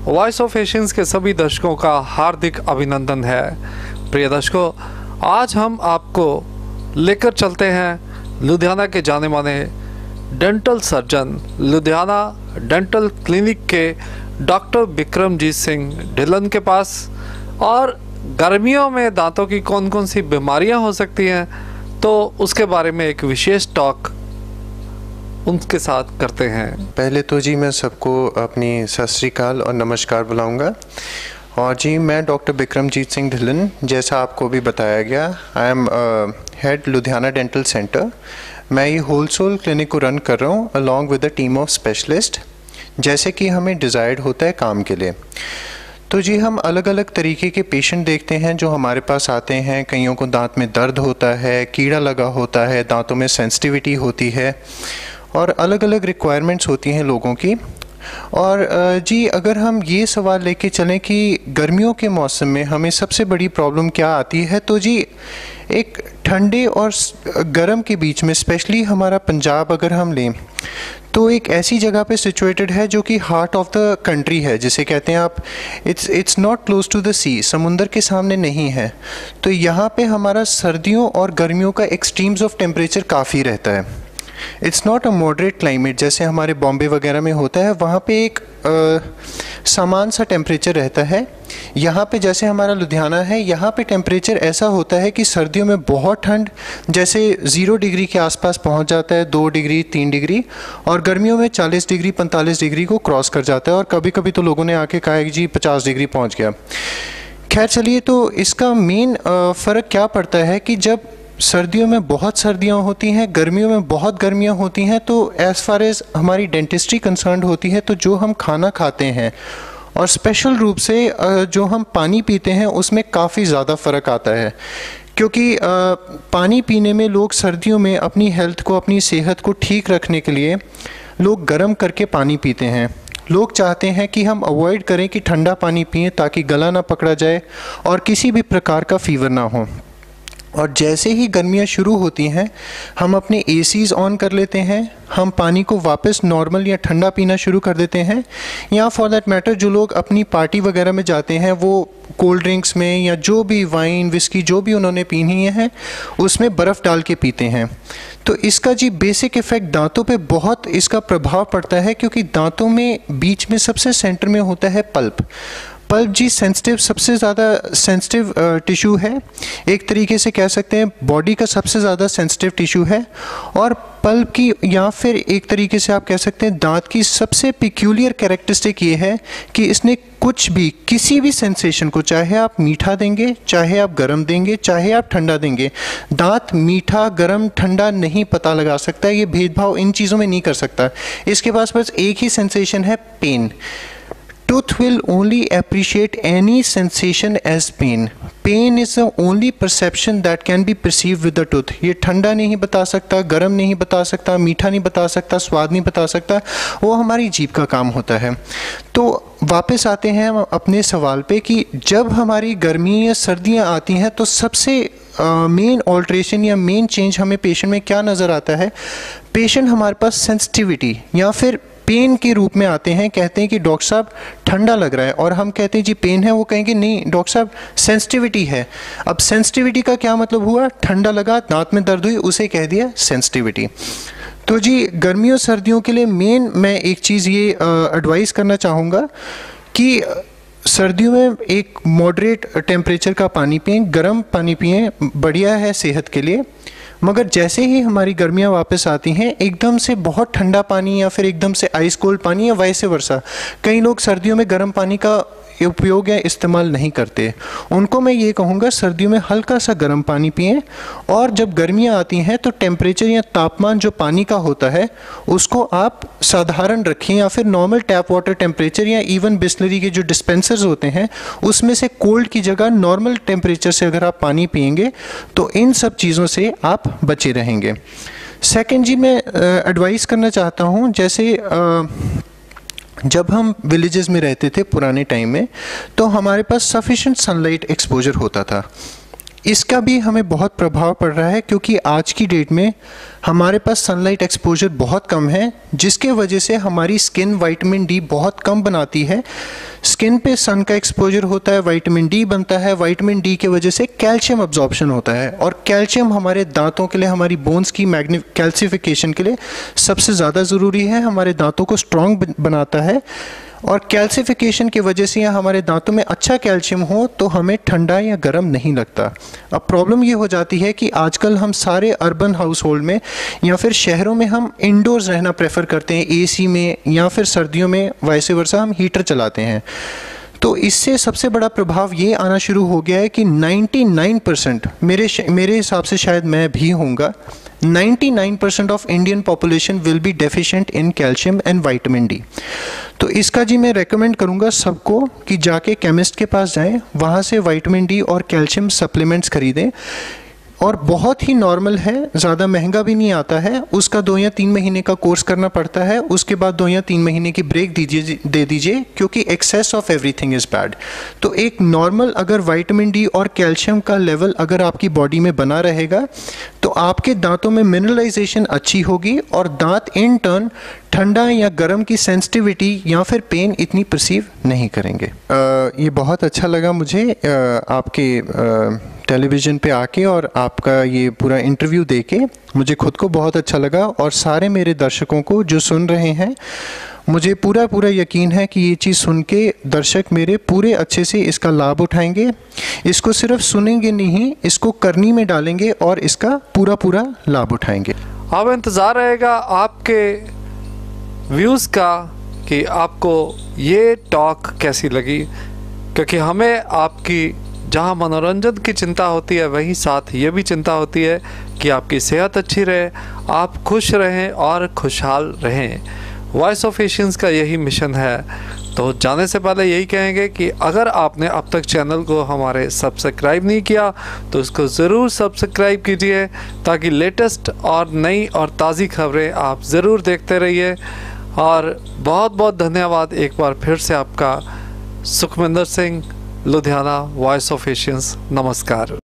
Voice of Asians के सभी दर्शकों का हार्दिक अभिनंदन है। प्रिय दर्शकों, आज हम आपको लेकर चलते हैं लुधियाना के जाने माने dental surgeon, Ludhiana dental clinic के डॉक्टर बिक्रमजीत सिंह ढिल्लन के पास। और गर्मियों में दांतों की कौन कौन सी बीमारियां हो सकती हैं, तो उसके बारे में एक विशेष टॉक उनके साथ करते हैं। पहले तो जी मैं सबको अपनी सत श्री अकाल और नमस्कार बुलाऊंगा। और जी मैं डॉक्टर बिक्रमजीत सिंह ढिल्लन, जैसा आपको भी बताया गया, I am head Ludhiana dental centre. मैं ये होलसेल क्लिनिक को रन कर रहा हूँ along with a team of specialist, जैसे कि हमें डिज़ायर्ड होता है काम के लिए। तो जी हम अलग अलग तरीके के पेशेंट देखते हैं जो हमारे पास आते हैं। कईयों को दांत में दर्द होता है, कीड़ा लगा होता है, दांतों में सेंसिटिविटी होती है और अलग अलग रिक्वायरमेंट्स होती हैं लोगों की। और जी अगर हम ये सवाल लेके चलें कि गर्मियों के मौसम में हमें सबसे बड़ी प्रॉब्लम क्या आती है, तो जी एक ठंडे और गर्म के बीच में, स्पेशली हमारा पंजाब अगर हम लें तो एक ऐसी जगह पे सिचुएटेड है जो कि हार्ट ऑफ द कंट्री है, जिसे कहते हैं आप it's not close to the sea, समुंदर के सामने नहीं है। तो यहाँ पे हमारा सर्दियों और गर्मियों का एक्सट्रीम्स ऑफ टेम्परेचर काफ़ी रहता है। It's not a moderate climate जैसे हमारे बॉम्बे वगैरह में होता है, वहाँ पे एक समान सा टेम्परेचर रहता है। यहाँ पे जैसे हमारा लुधियाना है, यहाँ पे टेम्परेचर ऐसा होता है कि सर्दियों में बहुत ठंड, जैसे 0 डिग्री के आसपास पहुँच जाता है, 2 डिग्री 3 डिग्री, और गर्मियों में 40 डिग्री 45 डिग्री को क्रॉस कर जाता है। और कभी कभी तो लोगों ने आके कहा है कि जी 50 डिग्री पहुँच गया। खैर चलिए, तो इसका मेन फ़र्क क्या पड़ता है कि जब सर्दियों में बहुत सर्दियां होती हैं, गर्मियों में बहुत गर्मियां होती हैं, तो एज़ फार एज़ हमारी डेंटिस्ट्री कंसर्न्ड होती है, तो जो हम खाना खाते हैं और स्पेशल रूप से जो हम पानी पीते हैं उसमें काफ़ी ज़्यादा फ़र्क आता है। क्योंकि पानी पीने में लोग सर्दियों में अपनी हेल्थ को, अपनी सेहत को ठीक रखने के लिए लोग गर्म करके पानी पीते हैं। लोग चाहते हैं कि हम अवॉइड करें कि ठंडा पानी पिएं ताकि गला ना पकड़ा जाए और किसी भी प्रकार का फीवर ना हो। और जैसे ही गर्मियाँ शुरू होती हैं, हम अपने एसीज़ ऑन कर लेते हैं, हम पानी को वापस नॉर्मल या ठंडा पीना शुरू कर देते हैं। या फॉर दैट मैटर जो लोग अपनी पार्टी वगैरह में जाते हैं, वो कोल्ड ड्रिंक्स में या जो भी वाइन विस्की जो भी उन्होंने पीनी है उसमें बर्फ़ डाल के पीते हैं। तो इसका जी बेसिक इफ़ेक्ट दांतों पे बहुत इसका प्रभाव पड़ता है, क्योंकि दांतों में बीच में सबसे सेंटर में होता है पल्प। पल्प जी सेंसिटिव, सबसे ज़्यादा सेंसिटिव टिश्यू है, एक तरीके से कह सकते हैं बॉडी का सबसे ज़्यादा सेंसिटिव टिश्यू है। और पल्प की, या फिर एक तरीके से आप कह सकते हैं दांत की सबसे पिक्यूलियर कैरेक्टरिस्टिक ये है कि इसने कुछ भी, किसी भी सेंसेशन को, चाहे आप मीठा देंगे, चाहे आप गर्म देंगे, चाहे आप ठंडा देंगे, दांत मीठा गर्म ठंडा नहीं पता लगा सकता। ये भेदभाव इन चीज़ों में नहीं कर सकता। इसके पास बस एक ही सेंसेशन है, pain. Tooth will only appreciate any sensation as pain. Pain is the only perception that can be perceived with the tooth. ये ठंडा नहीं बता सकता, गर्म नहीं बता सकता, मीठा नहीं बता सकता, स्वाद नहीं बता सकता, वो हमारी जीभ का काम होता है। तो वापस आते हैं हम अपने सवाल पे कि जब हमारी गर्मी या सर्दियाँ आती हैं तो सबसे मेन ऑल्ट्रेशन या मेन चेंज हमें पेशेंट में क्या नज़र आता है। पेशेंट हमारे पास सेंसिटिविटी या फिर पेन के रूप में आते हैं, कहते हैं कि डॉक्टर साहब ठंडा लग रहा है, और हम कहते हैं जी पेन है, वो कहेंगे नहीं डॉक्टर साहब सेंसिटिविटी है। अब सेंसिटिविटी का क्या मतलब हुआ, ठंडा लगा, दांत में दर्द हुई, उसे कह दिया सेंसिटिविटी। तो जी गर्मियों सर्दियों के लिए मेन मैं एक चीज़ ये एडवाइस करना चाहूँगा कि सर्दियों में एक मॉडरेट टेम्परेचर का पानी पिएं, गर्म पानी पिएं, बढ़िया है सेहत के लिए। मगर जैसे ही हमारी गर्मियाँ वापस आती हैं, एकदम से बहुत ठंडा पानी या फिर एकदम से आइस कोल्ड पानी या वाइस वर्सा, कई लोग सर्दियों में गर्म पानी का उपयोग या इस्तेमाल नहीं करते। उनको मैं ये कहूँगा सर्दियों में हल्का सा गर्म पानी पिएं, और जब गर्मियाँ आती हैं तो टेम्परेचर या तापमान जो पानी का होता है उसको आप साधारण रखें, या फिर नॉर्मल टैप वाटर टेम्परेचर, या इवन बिस्लरी के जो डिस्पेंसर्स होते हैं उसमें से कोल्ड की जगह नॉर्मल टेम्परेचर से अगर आप पानी पिएंगे तो इन सब चीज़ों से आप बचे रहेंगे। सेकेंड जी मैं एडवाइस करना चाहता हूँ, जैसे जब हम विलेजेस में रहते थे पुराने टाइम में, तो हमारे पास सफिशेंट सनलाइट एक्सपोजर होता था। इसका भी हमें बहुत प्रभाव पड़ रहा है, क्योंकि आज की डेट में हमारे पास सनलाइट एक्सपोजर बहुत कम है, जिसके वजह से हमारी स्किन विटामिन डी बहुत कम बनाती है। स्किन पे सन का एक्सपोजर होता है, विटामिन डी बनता है, विटामिन डी के वजह से कैल्शियम अब्जॉर्प्शन होता है, और कैल्शियम हमारे दांतों के लिए, हमारी बोन्स की कैल्सिफिकेशन के लिए सबसे ज़्यादा ज़रूरी है, हमारे दांतों को स्ट्रॉन्ग बनाता है। और कैल्सिफिकेशन की वजह से या हमारे दांतों में अच्छा कैल्शियम हो तो हमें ठंडा या गर्म नहीं लगता। अब प्रॉब्लम ये हो जाती है कि आजकल हम सारे अर्बन हाउस होल्ड में या फिर शहरों में हम इंडोर्स रहना प्रेफर करते हैं, एसी में, या फिर सर्दियों में वाइस वर्सा हम हीटर चलाते हैं। तो इससे सबसे बड़ा प्रभाव ये आना शुरू हो गया है कि 99% मेरे हिसाब से शायद मैं भी होऊंगा, 99% of Indian population will be deficient in calcium and vitamin D. तो इसका जी मैं रेकमेंड करूंगा सबको कि जाके केमिस्ट के पास जाएं, वहाँ से विटामिन डी और कैल्शियम सप्लीमेंट्स खरीदें, और बहुत ही नॉर्मल है, ज़्यादा महंगा भी नहीं आता है। उसका 2 या 3 महीने का कोर्स करना पड़ता है, उसके बाद 2 या 3 महीने की ब्रेक दे दीजिए, क्योंकि excess of everything is bad. तो एक नॉर्मल अगर विटामिन डी और कैल्शियम का लेवल अगर आपकी बॉडी में बना रहेगा तो आपके दांतों में मिनरलाइजेशन अच्छी होगी, और दांत इन टर्न ठंडा या गर्म की सेंसिटिविटी या फिर पेन इतनी परसीव नहीं करेंगे। ये बहुत अच्छा लगा मुझे आपके टेलीविज़न पे आके, और आपका ये पूरा इंटरव्यू देके मुझे खुद को बहुत अच्छा लगा, और सारे मेरे दर्शकों को जो सुन रहे हैं, मुझे पूरा यकीन है कि ये चीज़ सुन के दर्शक मेरे पूरे अच्छे से इसका लाभ उठाएंगे। इसको सिर्फ सुनेंगे नहीं, इसको करनी में डालेंगे और इसका पूरा लाभ उठाएंगे। अब इंतज़ार रहेगा आपके व्यूज़ का कि आपको ये टॉक कैसी लगी, क्योंकि हमें आपकी जहाँ मनोरंजन की चिंता होती है, वहीं साथ ये भी चिंता होती है कि आपकी सेहत अच्छी रहे, आप खुश रहें और खुशहाल रहें। वॉइस ऑफ एशियंस का यही मिशन है। तो जाने से पहले यही कहेंगे कि अगर आपने अब तक चैनल को हमारे सब्सक्राइब नहीं किया तो इसको ज़रूर सब्सक्राइब कीजिए, ताकि लेटेस्ट और नई और ताज़ी खबरें आप ज़रूर देखते रहिए। और बहुत बहुत धन्यवाद एक बार फिर से आपका। Sukhwinder Singh, Ludhiana, voice of Asians. नमस्कार।